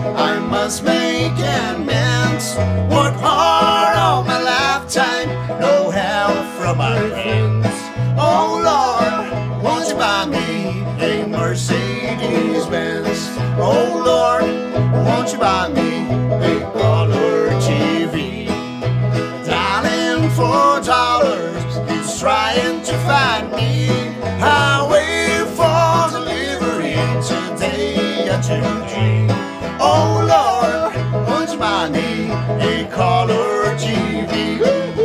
I must make amends. Work hard all my lifetime, no help from my friends. Oh Lord, won't you buy me a Mercedes Benz? Oh Lord, won't you buy me a color TV? Dialing for dollars, he's trying to find me. I wait for delivery today at 2G. Oh Lord, won't you buy me a color TV?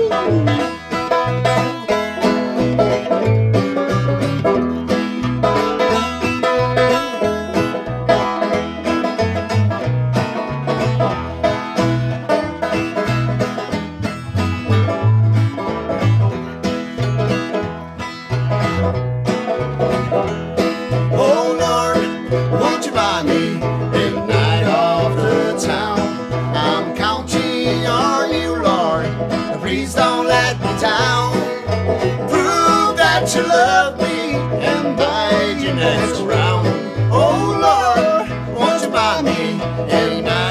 You love me and buy your next round. Oh Lord, won't you buy me a night?